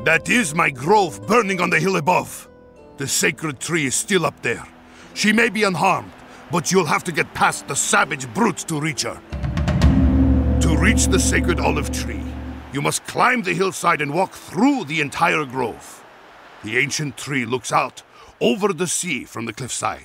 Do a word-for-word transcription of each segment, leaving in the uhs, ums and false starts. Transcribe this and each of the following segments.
That is my grove burning on the hill above. The sacred tree is still up there. She may be unharmed, but you'll have to get past the savage brutes to reach her. To reach the sacred olive tree, you must climb the hillside and walk through the entire grove. The ancient tree looks out over the sea from the cliffside.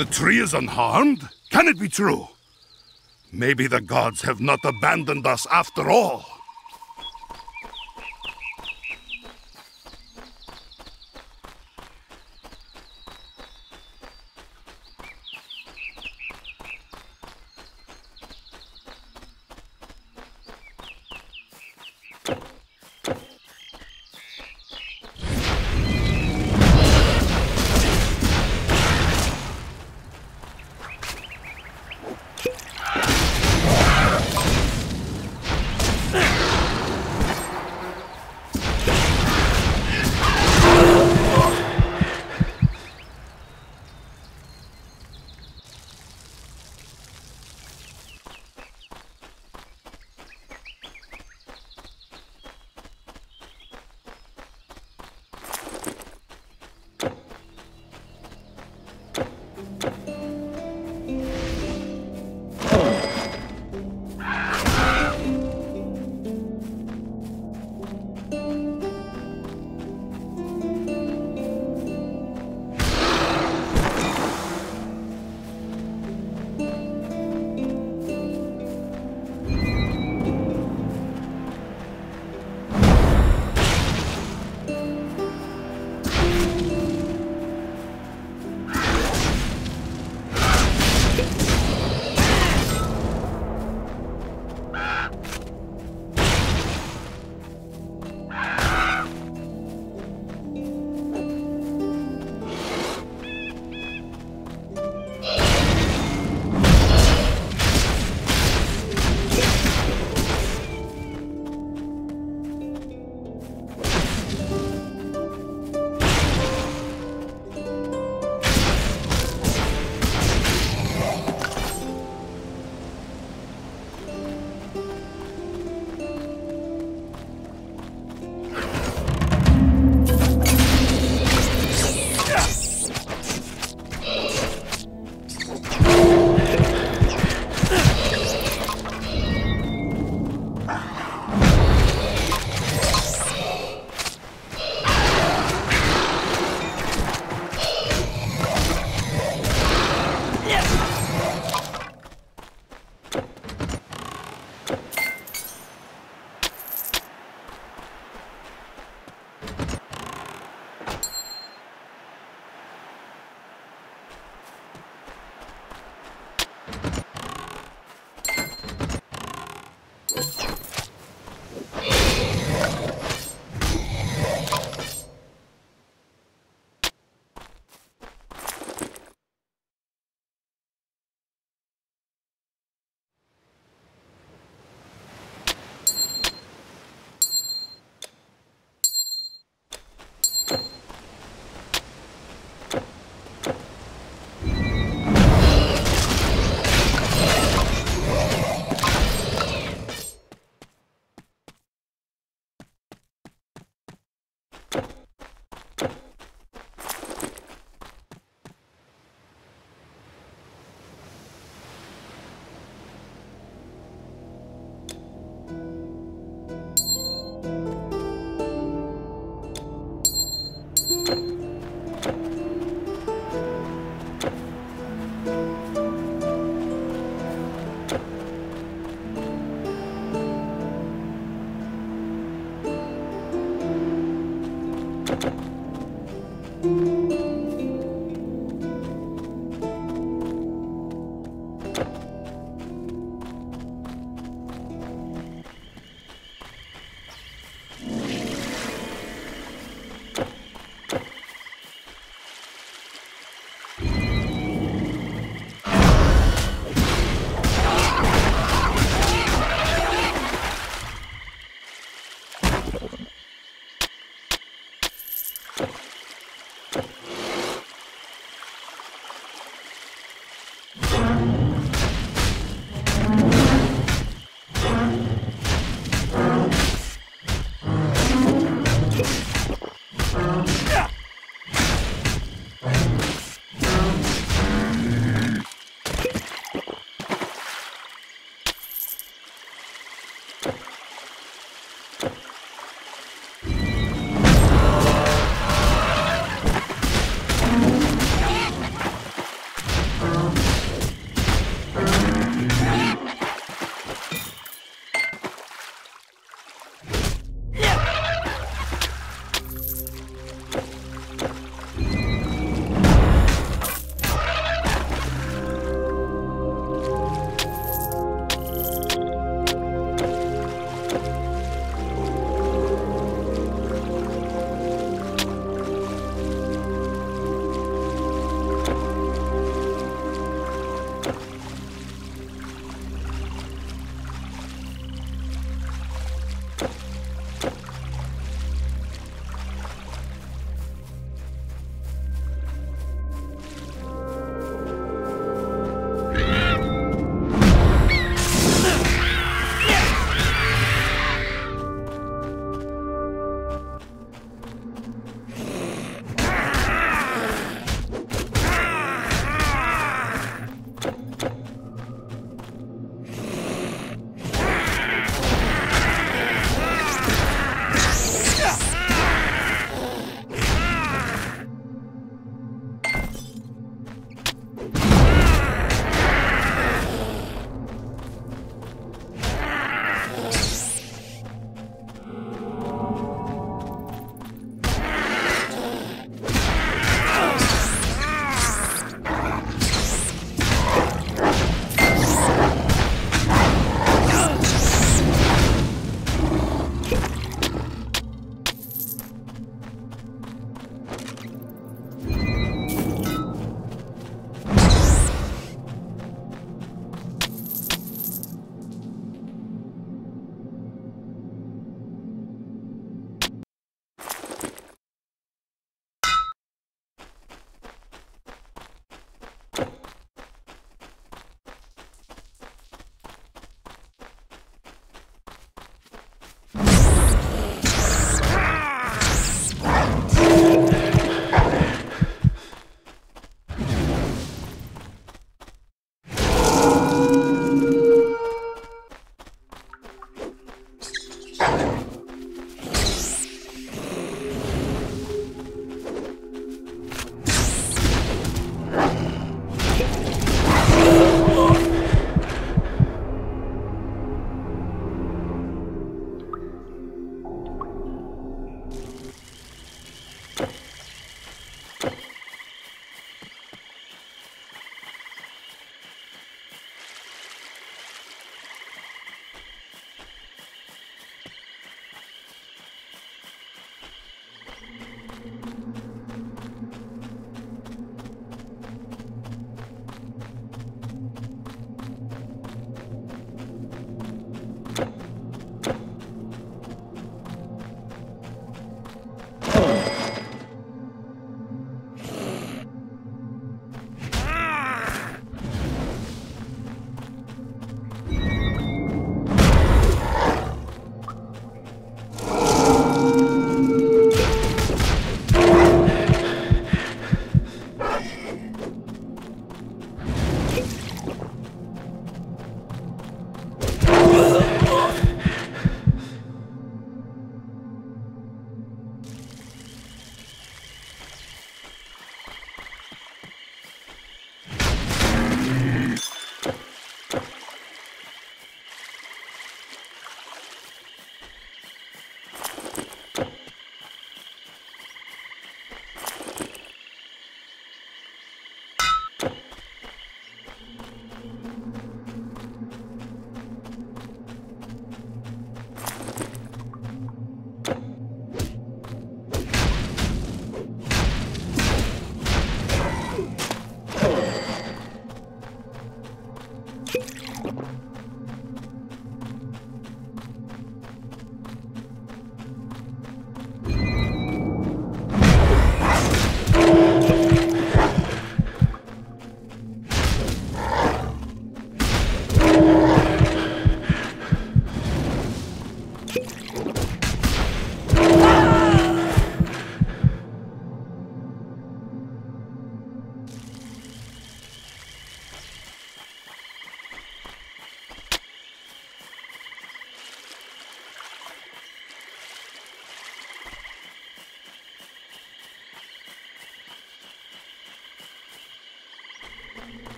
The tree is unharmed? Can it be true? Maybe the gods have not abandoned us after all.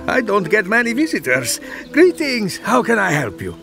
I don't get many visitors. Greetings, how can I help you?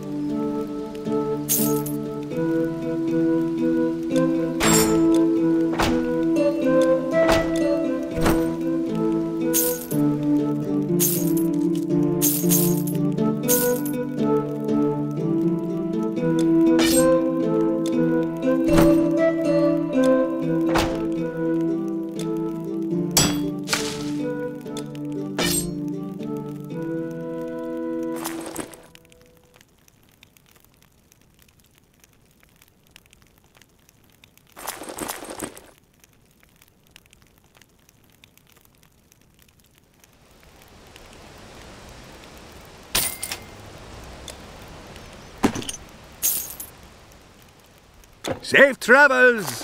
Safe travels!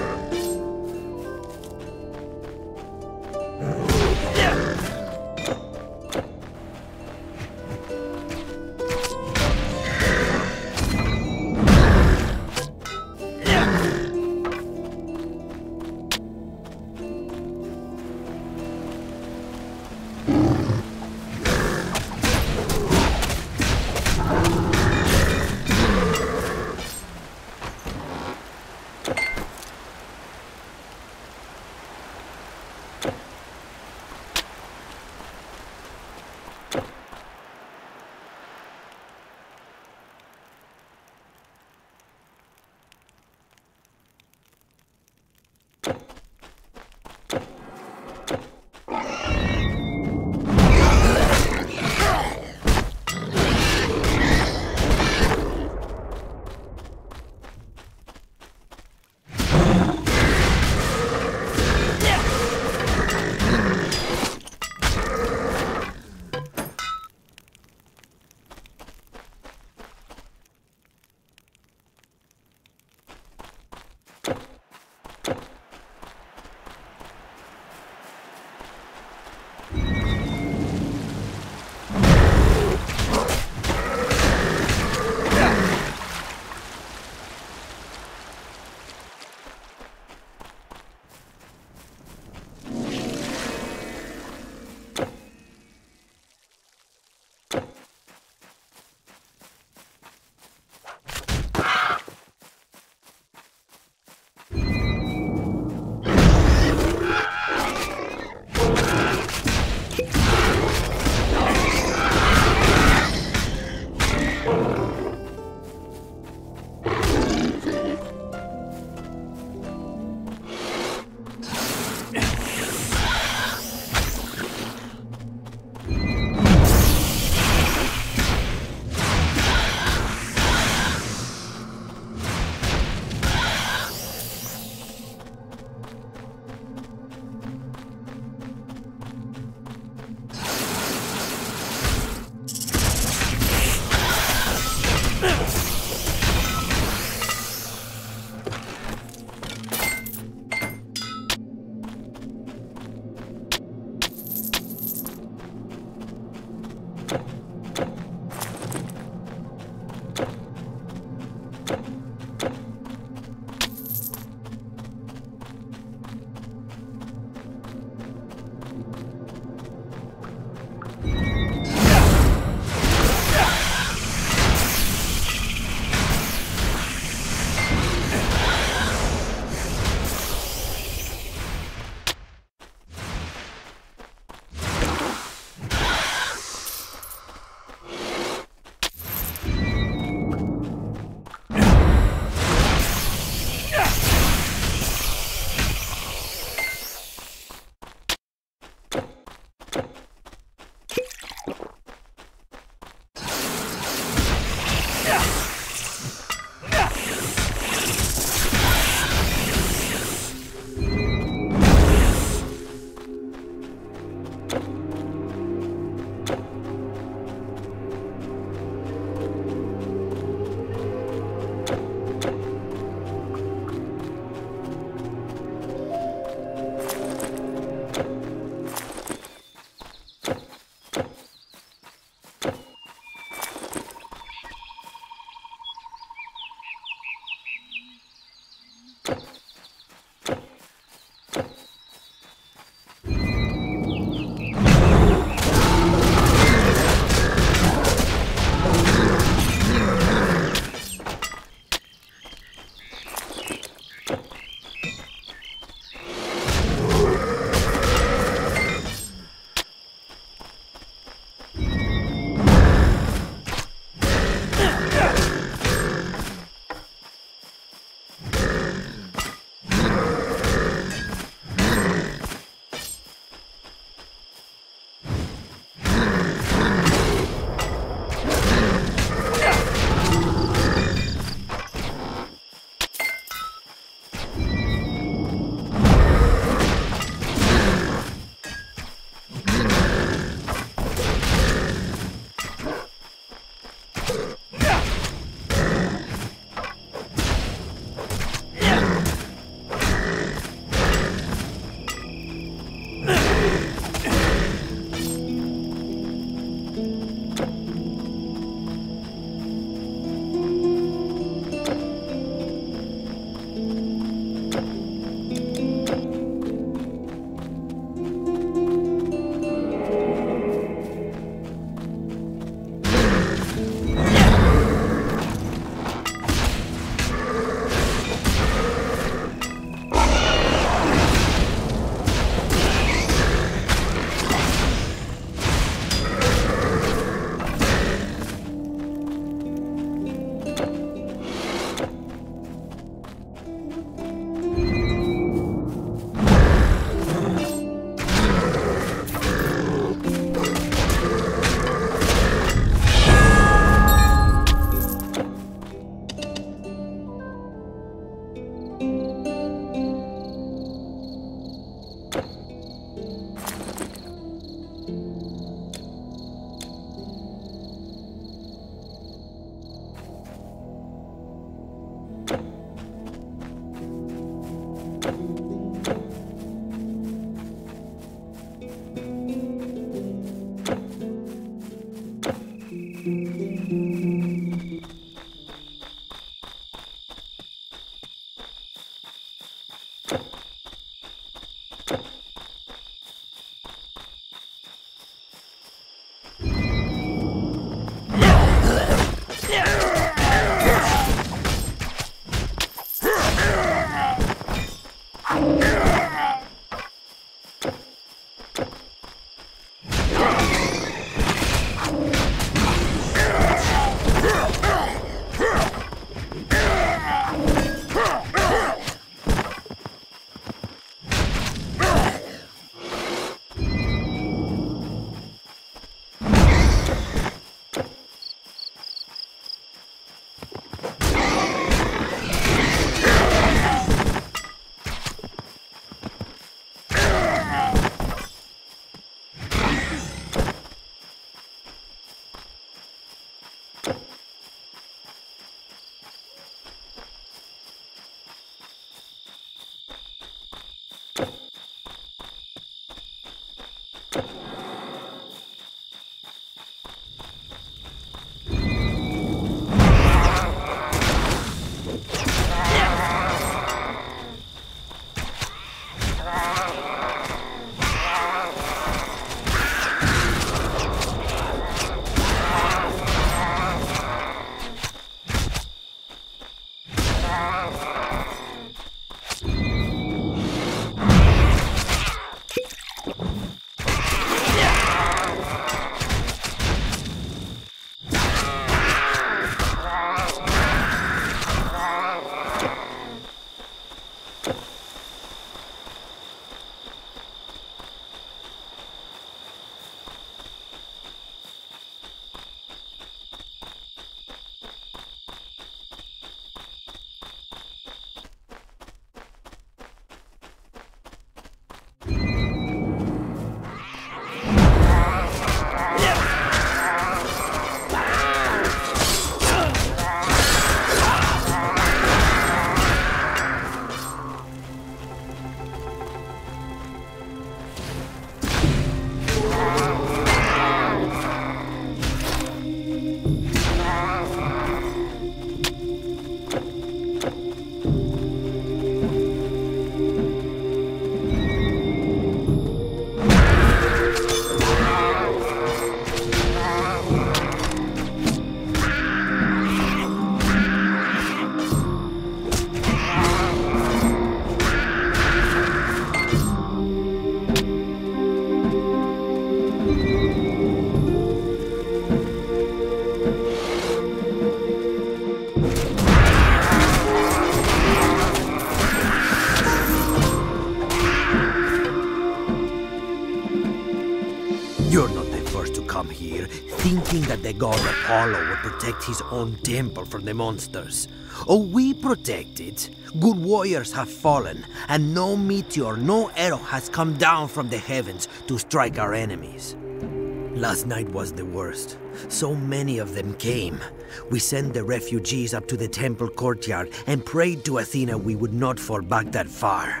You're not the first to come here, thinking that the god Apollo would protect his own temple from the monsters. Oh, we protect it. Good warriors have fallen, and no meteor, no arrow has come down from the heavens to strike our enemies. Last night was the worst. So many of them came. We sent the refugees up to the temple courtyard and prayed to Athena we would not fall back that far.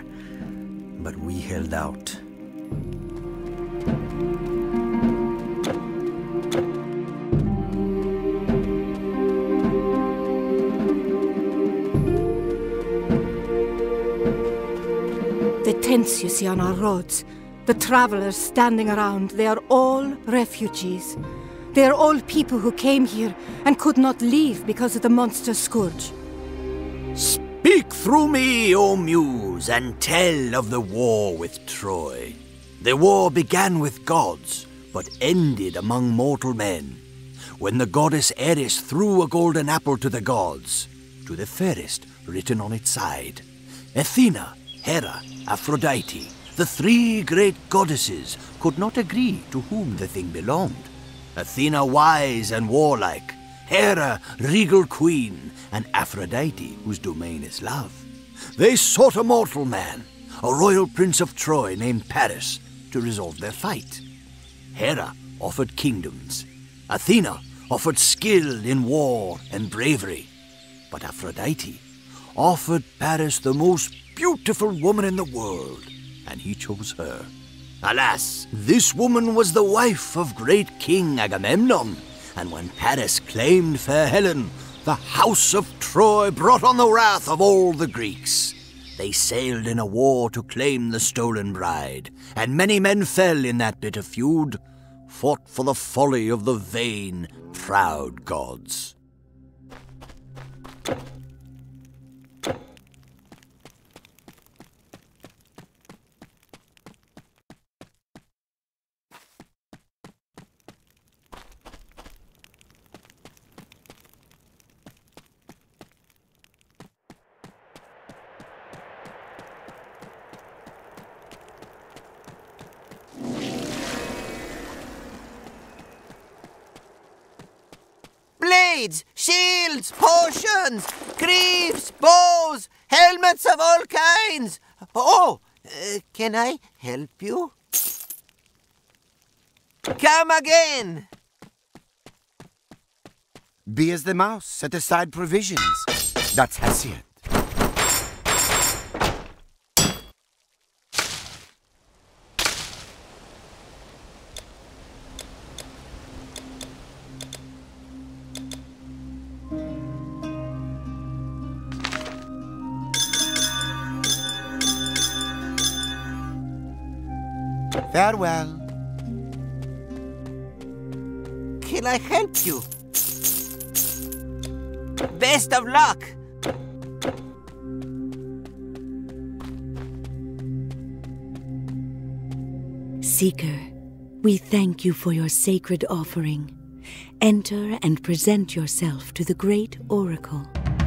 But we held out. The tents you see on our roads, the travelers standing around, they are all refugees. They are all people who came here and could not leave because of the monster scourge. Speak through me, O Muse, and tell of the war with Troy. The war began with gods, but ended among mortal men, when the goddess Eris threw a golden apple to the gods, to the fairest written on its side. Athena, Hera, Aphrodite, the three great goddesses, could not agree to whom the thing belonged. Athena wise and warlike, Hera regal queen, and Aphrodite whose domain is love. They sought a mortal man, a royal prince of Troy named Paris, to resolve their fight. Hera offered kingdoms. Athena offered skill in war and bravery. But Aphrodite offered Paris the most beautiful woman in the world, and he chose her. Alas, this woman was the wife of great King Agamemnon, and when Paris claimed fair Helen, the house of Troy brought on the wrath of all the Greeks. They sailed in a war to claim the stolen bride, and many men fell in that bitter feud, fought for the folly of the vain, proud gods. Blades, shields, potions, greaves, bows, helmets of all kinds. Oh, uh, can I help you? Come again. Be as the mouse, set aside provisions. That's Hesiod. Farewell. Can I help you? Best of luck. Seeker, we thank you for your sacred offering. Enter and present yourself to the great oracle.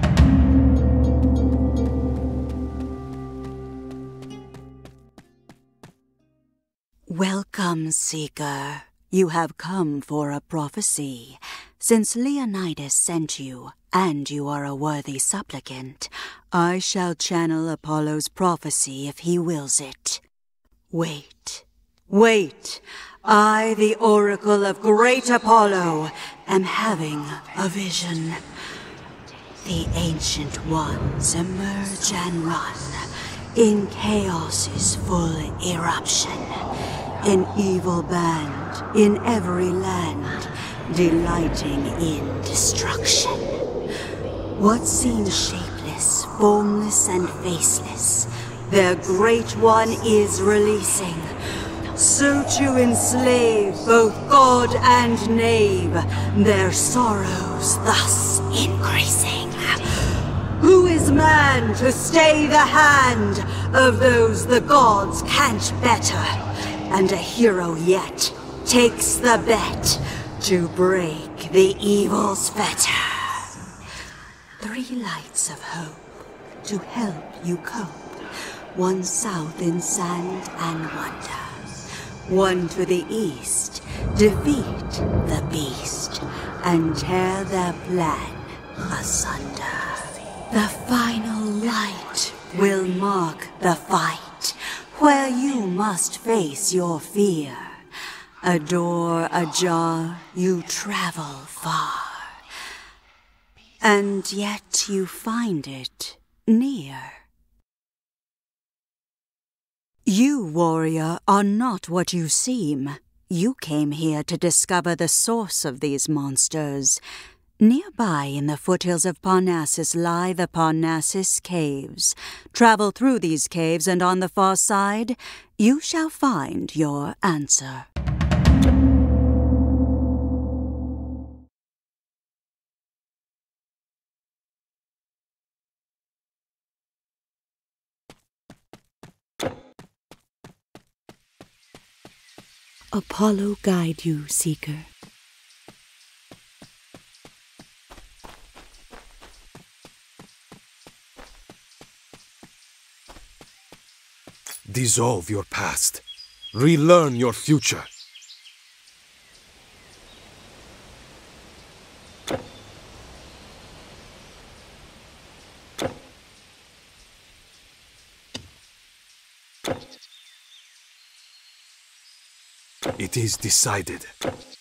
Welcome, Seeker. You have come for a prophecy. Since Leonidas sent you, and you are a worthy supplicant, I shall channel Apollo's prophecy if he wills it. Wait, wait. I, the oracle of great Apollo, am having a vision. The ancient ones emerge and run in chaos's full eruption. An evil band in every land, delighting in destruction. What seems shapeless, formless, and faceless, their great one is releasing. So to enslave both god and knave, their sorrows thus increasing. Who is man to stay the hand of those the gods can't better? And a hero yet takes the bet to break the evil's fetter. Three lights of hope to help you cope. One south in sand and wonder. One to the east, defeat the beast and tear their plan asunder. The final light will mark the fight, where you must face your fear. A door ajar, you travel far, and yet you find it near. You, warrior, are not what you seem. You came here to discover the source of these monsters. Nearby in the foothills of Parnassus lie the Parnassus Caves. Travel through these caves, and on the far side, you shall find your answer. Apollo guide you, Seeker. Dissolve your past. Relearn your future. It is decided.